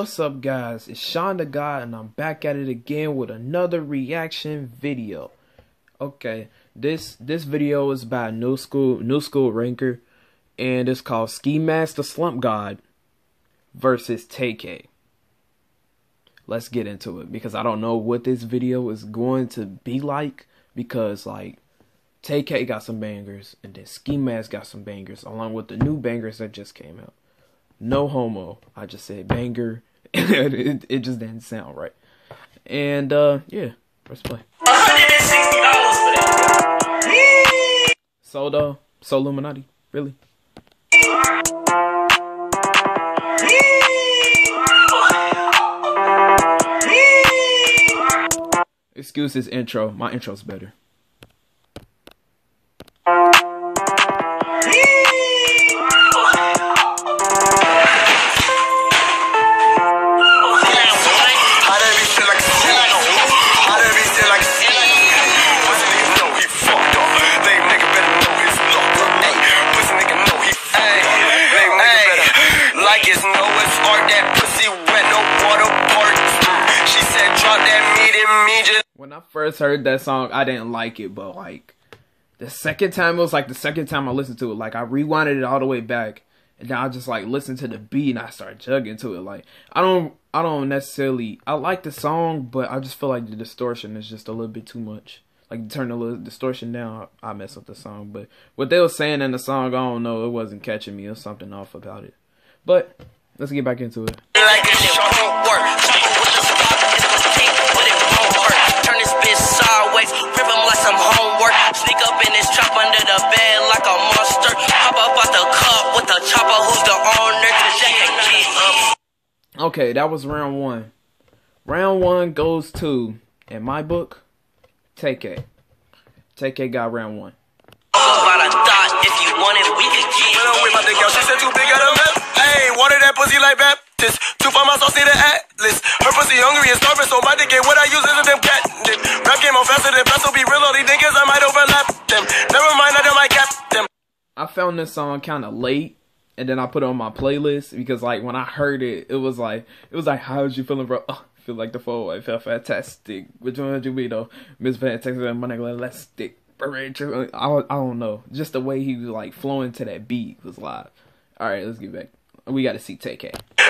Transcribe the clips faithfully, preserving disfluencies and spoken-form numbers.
What's up, guys? It's Sean the God, and I'm back at it again with another reaction video. Okay, this this video is by New School New School Ranker, and it's called Ski Mask the Slump God versus Tay K. Let's get into it, because I don't know what this video is going to be like, because like Tay K got some bangers, and then Ski Mask got some bangers, along with the new bangers that just came out. No homo. I just said banger. it, it just didn't sound right. And, uh, yeah. Let's play. one hundred sixty dollars for that. So, though. So, Illuminati. Really? Excuse this intro. My intro's better. When I first heard that song, I didn't like it, but like the second time, it was like the second time I listened to it, like I rewinded it all the way back, and then I just like listened to the beat and I started jugging to it. Like I don't, I don't necessarily, I like the song, but I just feel like the distortion is just a little bit too much. Like turn the little distortion down, I mess with the song. But what they were saying in the song, I don't know, it wasn't catching me. There was something off about it. But let's get back into it. Rip him like some homework. Sneak up in his trap under the bed like a monster. Hop up out the cup with the chopper. Who's the owner? Okay, that was round one. Round one goes to, in my book, Tay K. Tay K got round one. About a thought, if you want it, we could get. She said too big at a mess. Hey, wanted that pussy like Baptist. Two for my sauce, see the atlas. Her pussy hungry and starving, so my dick get what I use is them cat dip. Rap game on faster than fast, so be real, all these niggas, I might overlap them. Never mind, I don't might cap them. I found this song kind of late, and then I put it on my playlist, because like when I heard it, it was like, it was like, how's you feeling, bro? Oh, feel like the four, I felt fantastic. Which one did you be though? Miss Fantastic and my nigga, let's stick. I, I don't know. Just the way he was like flowing to that beat was live. Alright, let's get back. We gotta see Tay K.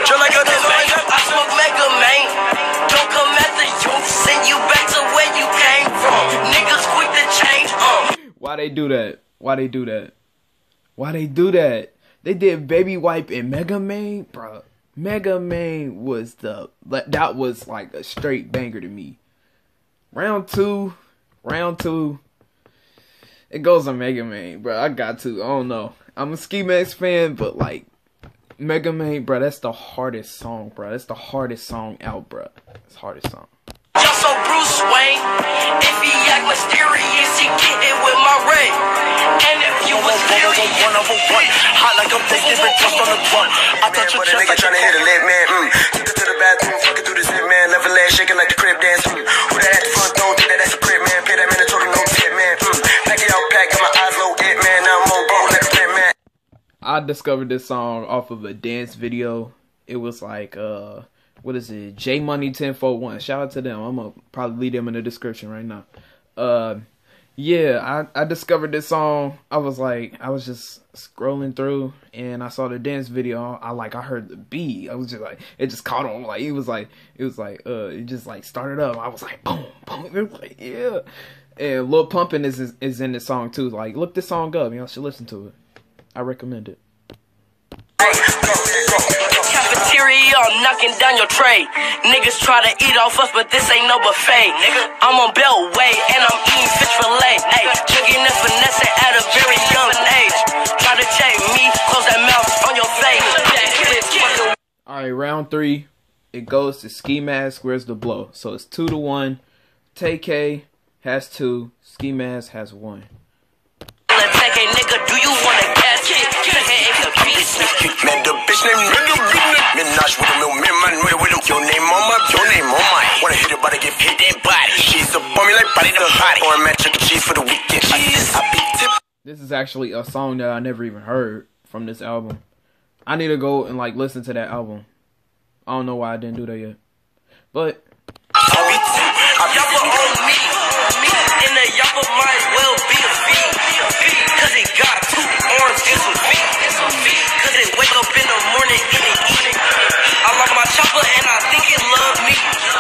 I smoke Mega Man. Don't come at the youth, send you back to where you came from. Niggas quick to change. Uh. Why they do that? Why they do that? Why they do that? They did Baby Wipe and Mega Man, bro. Mega Man was the that was like a straight banger to me. Round two, round two. It goes on Mega Man, bro. I got to. I don't know. I'm a Ski Mask fan, but like Mega Man, bro, that's the hardest song, bro. That's the hardest song out, bro. It's the hardest song. Yo, so Bruce Wayne, if he act mysterious, he get it with my ray. And if you was serious, one over one, hot like I'm taking the trust on the front. I touch your chest like trying to hit a lit man. Mm. Took it to the bathroom, fucking through the zip man, left a leg shaking like the crib dance. Mm. Who that at the front door? Think that that's a crib man. Pay that man a total no tip man. Mm. Pack it out, pack, got my eyes low, it man. Now I'm on roll like a flip man. I discovered this song off of a dance video. It was like, uh, what is it? J Money ten forty-one. Shout out to them. I'm gonna probably leave them in the description right now. Uh, yeah, I, I discovered this song. I was like, I was just scrolling through and I saw the dance video. I like, I heard the beat. I was just like, it just caught on. Like, it was like, it was like, uh, it just like started up. I was like, boom, boom. It was like, yeah. And Lil Pumpin' is, is is in this song too. Like, look this song up. Y'all should listen to it. I recommend it. Cafeteria, I'm knocking down your tray. Niggas try to eat off us, but this ain't no buffet. I'm on Beltway and I'm eating fish fillet. Hey, drinking and finessing at a very young age. Try to check me, close that mouth on your face. Alright, round three. It goes to Ski Mask. Where's the blow? So it's two to one. Tay K has two. Ski Mask has one. Take a nigga, do you wanna catch it? Man, the bitch named nigga, Minaj with a little man, with him. Your name on my, your name on mine. Wanna hit her body, get hit that body. She's a bummy like body the body. Or a match of cheese for the weekend. I be tip. This is actually a song that I never even heard from this album. I need to go and like listen to that album. I don't know why I didn't do that yet. But Yappa on me, me, and the yappa might well be a feed, cause it got two arms and some feet, cause it wake up in the morning and it eat. I love my chopper and I think it love me.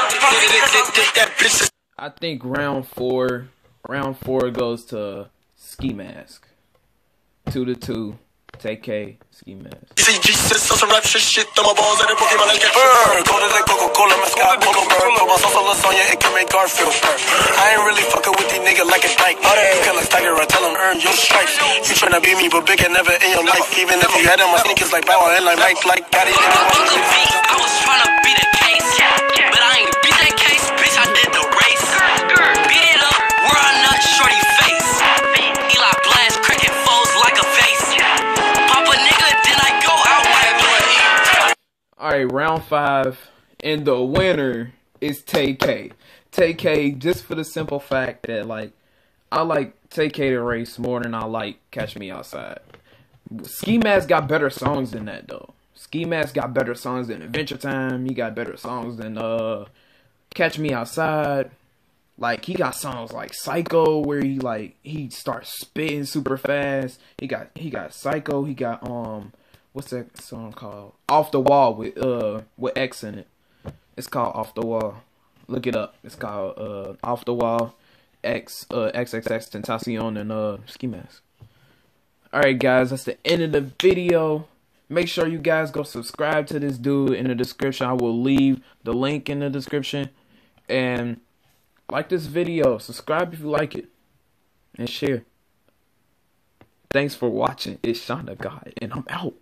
I think round four, round four goes to Ski Mask. Two to two. Take K, Ski Mask. C G says some rap shit, shit, throw my balls at the Pokemon like a bird. Go to the Coca-Cola, my sky, Polo bird. Put my sauce on lasagna, it can make Garfield. I ain't really fucking with these niggas like a dyke. You can like Tiger, I tell them earn your stripes. You tryna be me, but big and never in your life. Even if you had on my sneakers like Bow and like Mike, like got it. I was tryna beat a case, but I ain't beat that case, bitch, I did the race. Beat it up, where I nut shorty face. Eli blast, cricket foes like a face. Pop a nigga, then I go out like blood. Alright, round five. And the winner is Tay K. Tay K, just for the simple fact that, like, I like Tay K to race more than I like Catch Me Outside. Ski Mask got better songs than that, though. Ski Mask got better songs than Adventure Time. He got better songs than uh, Catch Me Outside. Like, he got songs like Psycho, where he, like, he starts spitting super fast. He got, he got Psycho. He got, um, what's that song called? Off the Wall with, uh, with X in it. It's called Off the Wall. Look it up. It's called, uh, Off the Wall, X, uh, X X X Tentacion, and, uh, Ski Mask. Alright, guys, that's the end of the video. Make sure you guys go subscribe to this dude in the description. I will leave the link in the description. And like this video. Subscribe if you like it. And share. Thanks for watching. It's Sean the God. And I'm out.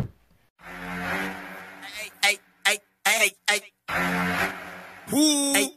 Hey, hey, hey, hey, hey. Who? Hey.